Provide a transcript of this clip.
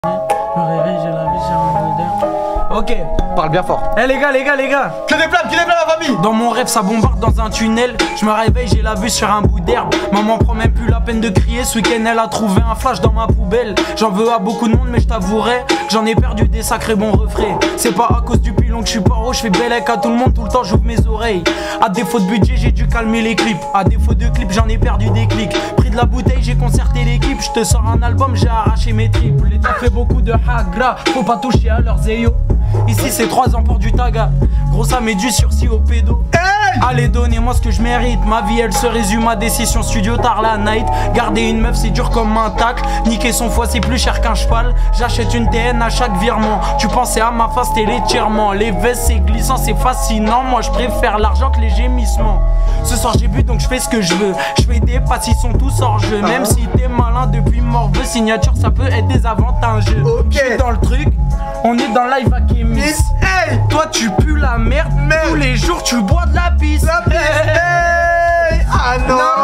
Je me réveille, j'ai la vie sur un modèle. Ok. Parle bien fort. Eh les gars. Que des flammes la famille. Dans mon rêve ça bombarde dans un tunnel. Je me réveille, j'ai la vue sur un bout d'herbe. Maman prend même plus la peine de crier. Ce week-end elle a trouvé un flash dans ma poubelle. J'en veux à beaucoup de monde mais je t'avouerai que j'en ai perdu des sacrés bons refrains. C'est pas à cause du pilon que je suis paro. Je fais bellec à tout le monde, tout le temps j'ouvre mes oreilles. À défaut de budget j'ai dû calmer les clips. À défaut de clips j'en ai perdu des clics. Pris de la bouteille j'ai concerté l'équipe. Je te sors un album, j'ai arraché mes tripes. L'État fait beaucoup de hagra, faut pas toucher à leurs zéyo. Ici c'est 3 ans pour du taga. Gros ça met du sursis au pédo. Allez donnez-moi ce que je mérite. Ma vie elle se résume à des sessions studio tard la night. Garder une meuf c'est dur comme un tacle. Niquer son foie c'est plus cher qu'un cheval. J'achète une TN à chaque virement. Tu pensais à ma face t'es l'étirement. Les vestes c'est glissant c'est fascinant. Moi je préfère l'argent que les gémissements. Ce soir j'ai bu donc je fais ce que je veux. Je fais des passes ils sont tous hors jeu. Même si t'es malin depuis morveux. Signature ça peut être désavantageux. J'suis dans le truc. On est dans live à Kémis. Hey, toi tu pues la merde. Tous les jours tu bois de la pisse. Ah non.